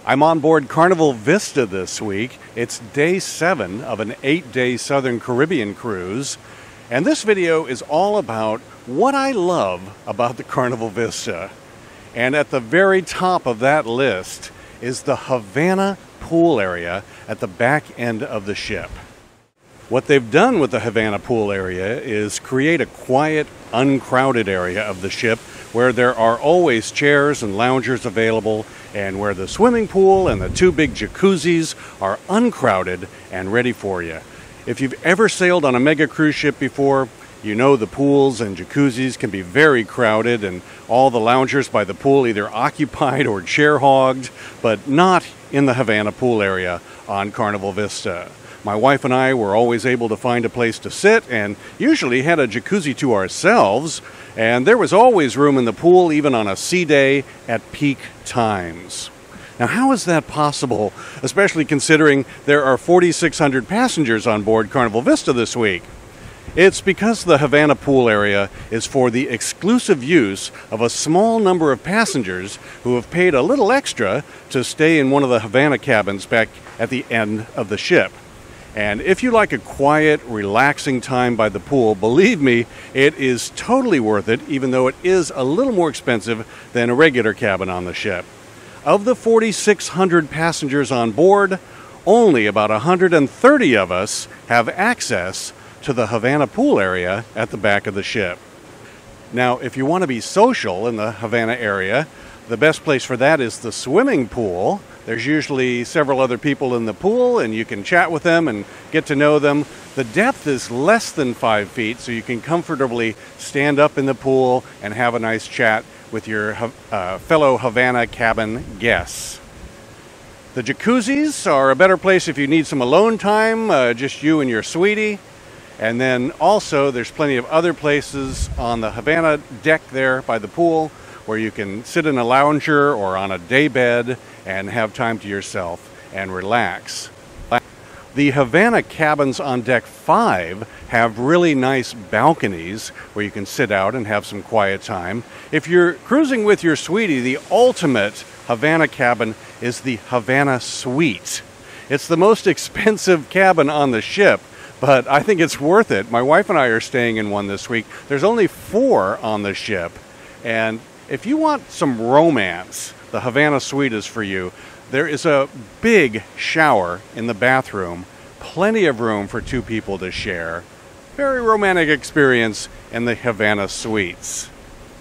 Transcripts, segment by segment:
I'm on board Carnival Vista this week. It's day 7 of an 8-day Southern Caribbean cruise. And this video is all about what I love about the Carnival Vista. And at the very top of that list is the Havana pool area at the back end of the ship. What they've done with the Havana pool area is create a quiet, uncrowded area of the ship where there are always chairs and loungers available, and where the swimming pool and the 2 big jacuzzis are uncrowded and ready for you. If you've ever sailed on a mega cruise ship before, you know the pools and jacuzzis can be very crowded and all the loungers by the pool either occupied or chair hogged, but not in the Havana pool area on Carnival Vista. My wife and I were always able to find a place to sit and usually had a jacuzzi to ourselves, and there was always room in the pool even on a sea day at peak times. Now, how is that possible, especially considering there are 4,600 passengers on board Carnival Vista this week? It's because the Havana pool area is for the exclusive use of a small number of passengers who have paid a little extra to stay in one of the Havana cabins back at the end of the ship. And if you like a quiet, relaxing time by the pool, believe me, it is totally worth it, even though it is a little more expensive than a regular cabin on the ship. Of the 4,600 passengers on board, only about 130 of us have access to the Havana pool area at the back of the ship. Now, if you want to be social in the Havana area, the best place for that is the swimming pool. There's usually several other people in the pool, and you can chat with them and get to know them. The depth is less than 5 feet, so you can comfortably stand up in the pool and have a nice chat with your fellow Havana cabin guests. The jacuzzis are a better place if you need some alone time, just you and your sweetie. And then also there's plenty of other places on the Havana deck there by the pool where you can sit in a lounger or on a day bed and have time to yourself and relax. The Havana cabins on deck 5 have really nice balconies where you can sit out and have some quiet time. If you're cruising with your sweetie, the ultimate Havana cabin is the Havana Suite. It's the most expensive cabin on the ship, but I think it's worth it. My wife and I are staying in one this week. There's only 4 on the ship, and if you want some romance, the Havana Suite is for you. There is a big shower in the bathroom, plenty of room for 2 people to share. Very romantic experience in the Havana Suites.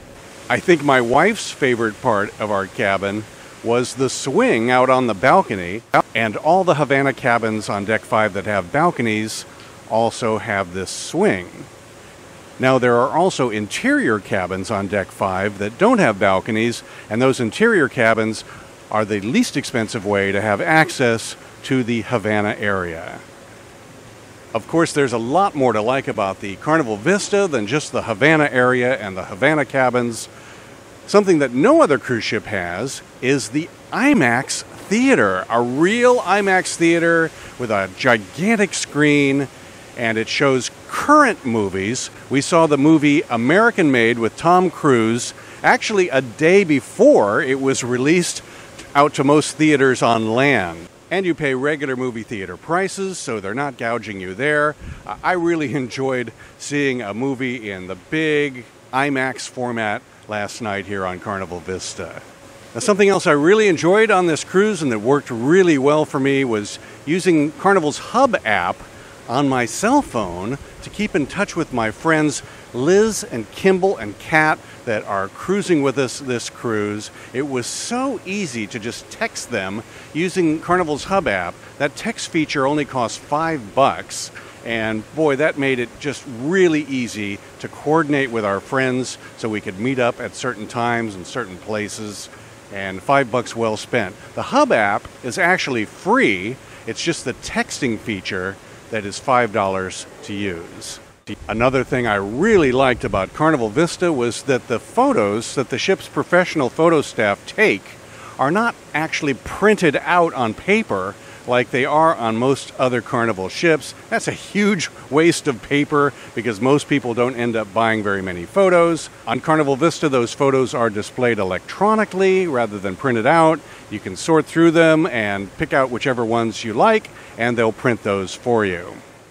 I think my wife's favorite part of our cabin was the swing out on the balcony, and all the Havana cabins on deck 5 that have balconies also have this swing. Now, there are also interior cabins on deck 5 that don't have balconies, and those interior cabins are the least expensive way to have access to the Havana area. Of course, there's a lot more to like about the Carnival Vista than just the Havana area and the Havana cabins. Something that no other cruise ship has is the IMAX theater, a real IMAX theater with a gigantic screen, and it shows current movies. We saw the movie American Made with Tom Cruise actually a day before it was released out to most theaters on land. And you pay regular movie theater prices, so they're not gouging you there. I really enjoyed seeing a movie in the big IMAX format last night here on Carnival Vista. Now, something else I really enjoyed on this cruise and that worked really well for me was using Carnival's Hub app on my cell phone to keep in touch with my friends Liz and Kimball and Kat that are cruising with us this cruise. It was so easy to just text them using Carnival's Hub app. That text feature only cost $5, and boy, that made it just really easy to coordinate with our friends so we could meet up at certain times and certain places, and $5 well spent. The Hub app is actually free. It's just the texting feature that is $5 to use. Another thing I really liked about Carnival Vista was that the photos that the ship's professional photo staff take are not actually printed out on paper. like they are on most other Carnival ships. That's a huge waste of paper because most people don't end up buying very many photos. On Carnival Vista, those photos are displayed electronically rather than printed out. You can sort through them and pick out whichever ones you like, and they'll print those for you.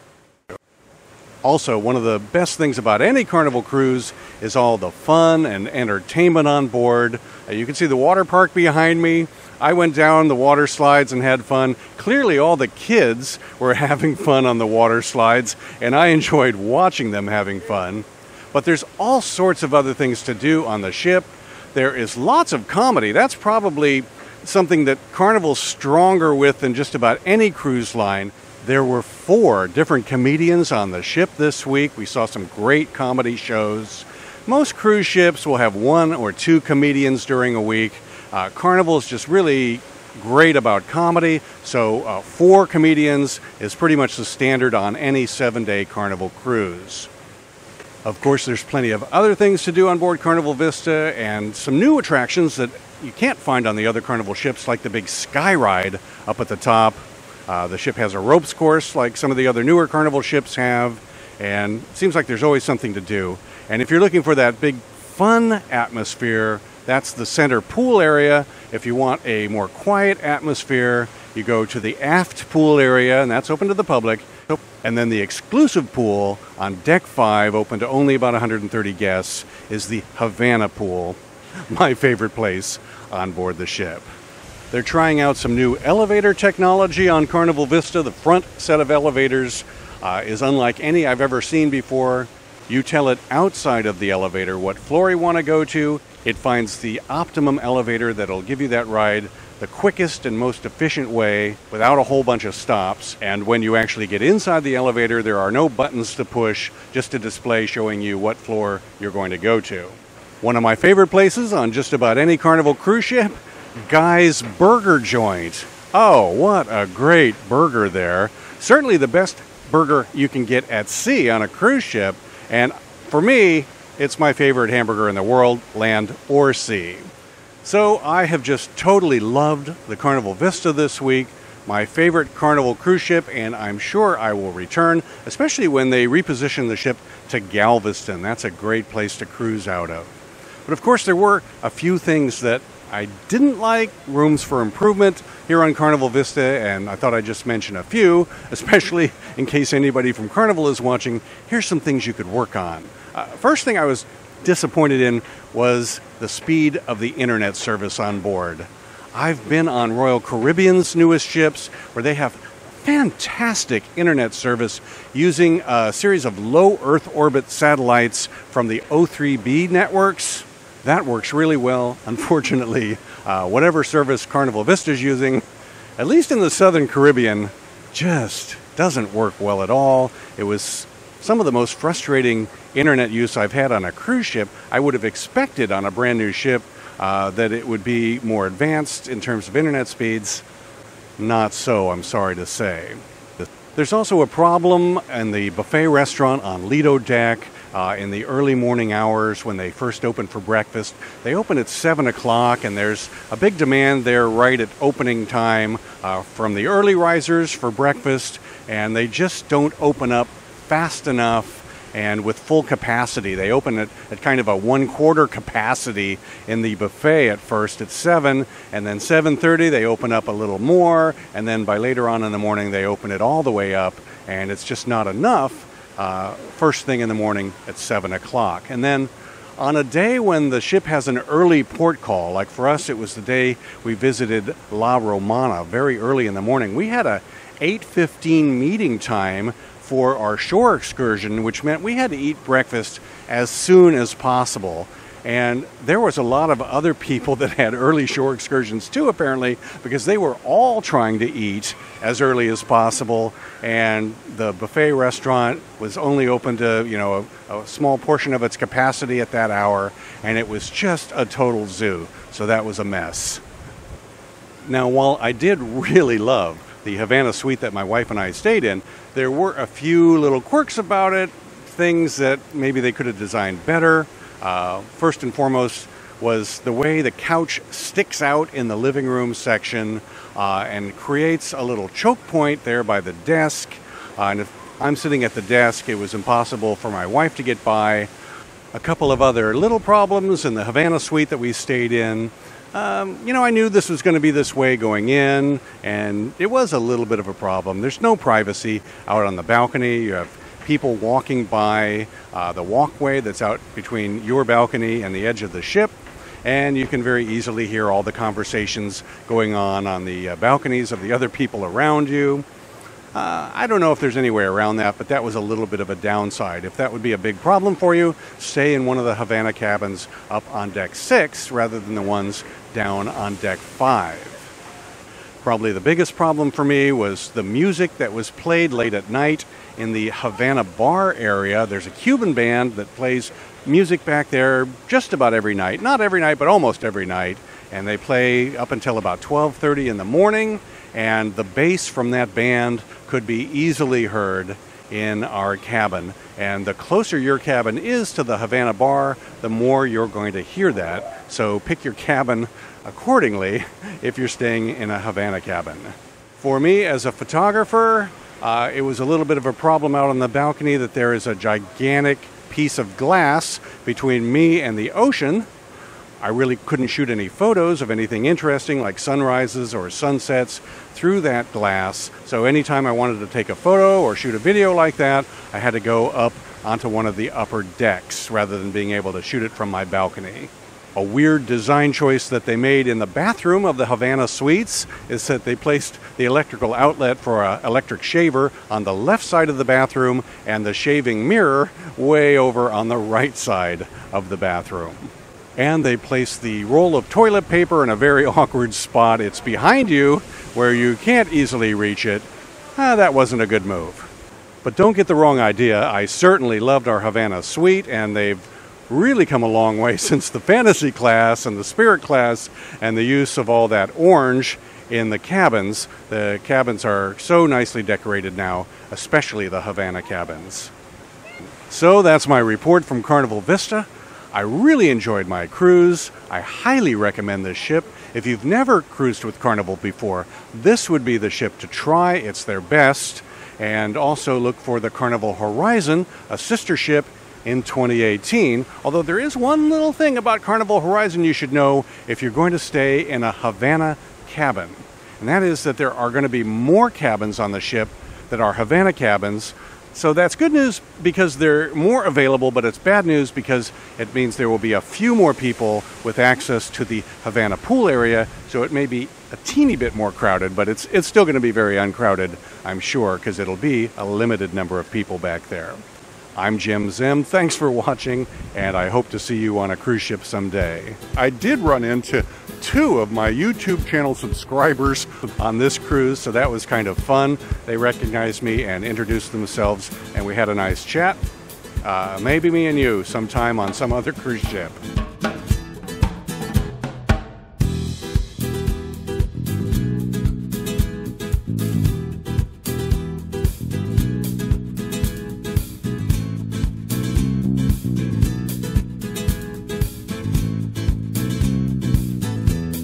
Also, one of the best things about any Carnival cruise is all the fun and entertainment on board. You can see the water park behind me. I went down the water slides and had fun. Clearly, all the kids were having fun on the water slides, and I enjoyed watching them having fun. But there's all sorts of other things to do on the ship. There is lots of comedy. That's probably something that Carnival's stronger with than just about any cruise line. There were 4 different comedians on the ship this week. We saw some great comedy shows. Most cruise ships will have 1 or 2 comedians during a week. Carnival is just really great about comedy, so 4 comedians is pretty much the standard on any 7-day Carnival cruise. Of course, there's plenty of other things to do on board Carnival Vista and some new attractions that you can't find on the other Carnival ships, like the big Sky Ride up at the top. The ship has a ropes course like some of the other newer Carnival ships have, and it seems like there's always something to do. And if you're looking for that big fun atmosphere, that's the center pool area. If you want a more quiet atmosphere, you go to the aft pool area, and that's open to the public. And then the exclusive pool on Deck 5, open to only about 130 guests, is the Havana Pool, my favorite place on board the ship. They're trying out some new elevator technology on Carnival Vista. The front set of elevators is unlike any I've ever seen before. You tell it outside of the elevator what floor you want to go to. It finds the optimum elevator that'll give you that ride the quickest and most efficient way without a whole bunch of stops. And when you actually get inside the elevator, there are no buttons to push, just a display showing you what floor you're going to go to. One of my favorite places on just about any Carnival cruise ship, Guy's Burger Joint. Oh, what a great burger there. Certainly the best burger you can get at sea on a cruise ship. And for me, it's my favorite hamburger in the world, land or sea. So I have just totally loved the Carnival Vista this week. My favorite Carnival cruise ship, and I'm sure I will return, especially when they reposition the ship to Galveston. That's a great place to cruise out of. But of course, there were a few things that I didn't like, rooms for improvement here on Carnival Vista, and I thought I'd just mention a few, especially in case anybody from Carnival is watching. Here's some things you could work on. First thing I was disappointed in was the speed of the internet service on board. I've been on Royal Caribbean's newest ships where they have fantastic internet service using a series of low Earth orbit satellites from the O3b networks. That works really well. Unfortunately, whatever service Carnival Vista is using, at least in the Southern Caribbean, just doesn't work well at all. It was some of the most frustrating internet use I've had on a cruise ship. I would have expected on a brand new ship that it would be more advanced in terms of internet speeds. Not so, I'm sorry to say. There's also a problem in the buffet restaurant on Lido Deck. In the early morning hours when they first open for breakfast. They open at 7 o'clock, and there's a big demand there right at opening time from the early risers for breakfast, and they just don't open up fast enough and with full capacity. They open it at kind of a 1/4 capacity in the buffet at first at 7, and then 7:30 they open up a little more, and then by later on in the morning they open it all the way up, and it's just not enough first thing in the morning at 7 o'clock. And then on a day when the ship has an early port call, like for us it was the day we visited La Romana very early in the morning, we had a 8:15 meeting time for our shore excursion, which meant we had to eat breakfast as soon as possible. And there was a lot of other people that had early shore excursions too, apparently, because they were all trying to eat as early as possible. And the buffet restaurant was only open to, a small portion of its capacity at that hour. And it was just a total zoo. So that was a mess. Now, while I did really love the Havana suite that my wife and I stayed in, there were a few little quirks about it, things that maybe they could have designed better. First and foremost, was the way the couch sticks out in the living room section and creates a little choke point there by the desk. And if I'm sitting at the desk, it was impossible for my wife to get by. A couple of other little problems in the Havana suite that we stayed in. I knew this was going to be this way going in, and it was a little bit of a problem. There's no privacy out on the balcony. You have people walking by the walkway that's out between your balcony and the edge of the ship, and you can very easily hear all the conversations going on the balconies of the other people around you. I don't know if there's any way around that, but that was a little bit of a downside. If that would be a big problem for you, stay in one of the Havana cabins up on deck 6 rather than the ones down on deck 5. Probably the biggest problem for me was the music that was played late at night in the Havana bar area. There's a Cuban band that plays music back there just about every night. Not every night, but almost every night. And they play up until about 12:30 in the morning. And the bass from that band could be easily heard in our cabin. And the closer your cabin is to the Havana bar, the more you're going to hear that. So pick your cabin accordingly if you're staying in a Havana cabin. For me as a photographer, it was a little bit of a problem out on the balcony that there is a gigantic piece of glass between me and the ocean. I really couldn't shoot any photos of anything interesting like sunrises or sunsets through that glass. So anytime I wanted to take a photo or shoot a video like that, I had to go up onto one of the upper decks rather than being able to shoot it from my balcony. A weird design choice that they made in the bathroom of the Havana Suites is that they placed the electrical outlet for an electric shaver on the left side of the bathroom and the shaving mirror way over on the right side of the bathroom. And they placed the roll of toilet paper in a very awkward spot. It's behind you where you can't easily reach it. That wasn't a good move. But don't get the wrong idea. I certainly loved our Havana suite, and they've really come a long way since the fantasy class and the spirit class and the use of all that orange in the cabins. The cabins are so nicely decorated now, especially the Havana cabins. So that's my report from Carnival Vista. I really enjoyed my cruise. I highly recommend this ship. If you've never cruised with Carnival before, this would be the ship to try. It's their best. And also look for the Carnival Horizon, a sister ship in 2018. Although there is one little thing about Carnival Horizon you should know if you're going to stay in a Havana cabin. And that is that there are going to be more cabins on the ship that are Havana cabins. So that's good news because they're more available, but it's bad news because it means there will be a few more people with access to the Havana pool area. So it may be a teeny bit more crowded, but it's still going to be very uncrowded, I'm sure, because it'll be a limited number of people back there. I'm Jim Zim. Thanks for watching, and I hope to see you on a cruise ship someday. I did run into 2 of my YouTube channel subscribers on this cruise, so that was kind of fun. They recognized me and introduced themselves, and we had a nice chat. Maybe me and you sometime on some other cruise ship.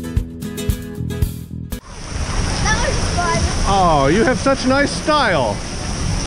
Oh, you have such nice style.